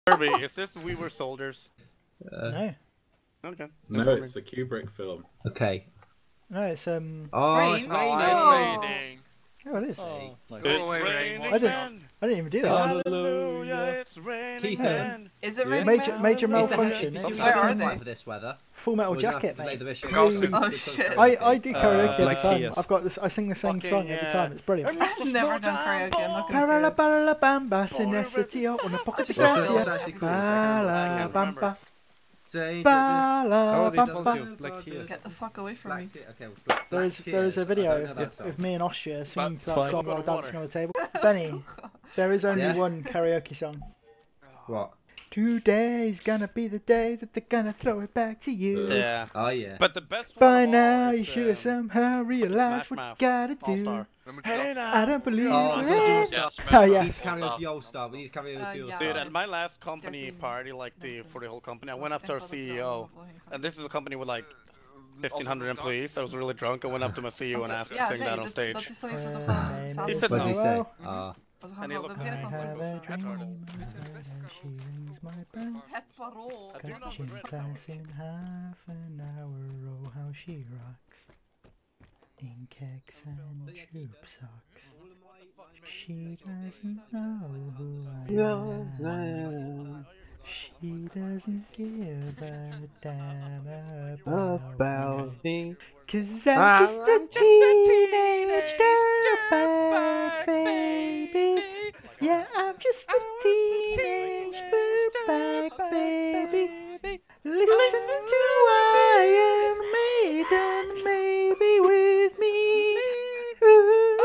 Herbiie, is this We Were Soldiers? No. Okay. No, it's a Kubrick film. Okay. No, it's Oh, it's Oh, raining. it's raining. Oh, it is. Oh, nice. It's away, raining Rain. I didn't even do that. Hallelujah, it's raining Keep it. men. Is it Yeah. raining? Major man? major Is the- malfunction. is It's the Where are season they? right for this weather? Full Metal We're gonna have Jacket, to delay mate. the issue. Oh, shit. I do karaoke every Black time. Keys. I've got this. I sing the same Fucking, song every yeah. time. It's brilliant. I've never done karaoke. I'm not gonna do Parala it. parala bamba sinesitio una poca What's actually disgracia. cool. Bala remember. bamba. Say- Bala they told bamba. you, Black Keys. Get the fuck away from me. Black Tea- okay, Black There is Tears. a I video don't know that song. of me and Austria singing It's that fine. song while Water. dancing on the table. Benny, there is only Yeah? one karaoke song. What? Today's gonna be the day that they're gonna throw it back to you. Yeah. Oh yeah. But the best one By of all now is, you should have somehow realized Smash what you Mouth gotta do. All-Star. Hey now. I don't believe Oh, it. yeah. Oh yeah. He's karaoke all star. We need karaoke all yeah. Dude, star. at my last company party, like for the whole company, I went up to our CEO, and this is a company with like 1,500 employees. I was really drunk. I went up to my CEO and asked him to sing that on stage. Dat is toch iets wat we van He said What did he no. say? Well, We En gaan die wel loopt- beginnen I van have a het dream. She rings my bell. parool. I do not Gym regret class in half an hour. Oh, how she rocks. In kicks and tube socks. She doesn't know who I am. She doesn't give a damn about me. 'Cause I'm just a teenage dirtbag baby. Yeah, I'm just a teenage dirtbag baby. Listen to Iron Maiden, maybe with me. Ooh,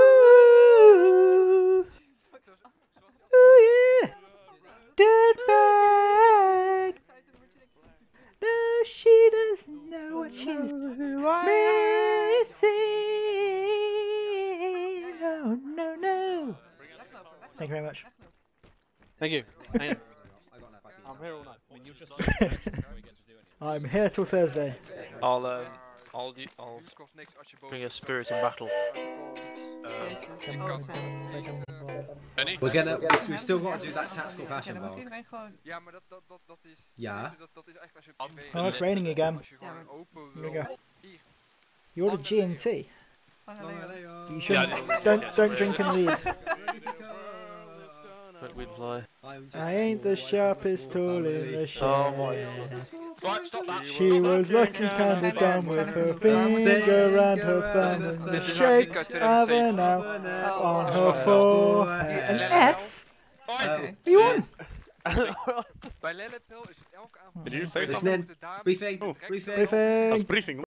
ooh yeah, dirtbag. No, she doesn't know what she's missing. No, no, no. Thank you very much. Thank you. I'm here all night. I mean, you just I'm here till Thursday. I'll bring a spirit in battle. We're gonna. We've still got to do that tactical fashion ball. Ja, maar dat is. Yeah. Dat is echt als je privé. Oh, it's raining again. Als je gewoon een open Here we wil. go. You ordered G&T. Oh, You shouldn't. Don't drink and lead. Windfly. I ain't the sharpest tool in the shed. Right, stop that. She was looking kinda dumb with her finger and her thumb in the shape of an L on her forehead. An F? Okay. You won! Bij Lennepel is het elke avond. Did you say Listen something? in. Briefing. Oh. Briefing. Briefing. That's briefing.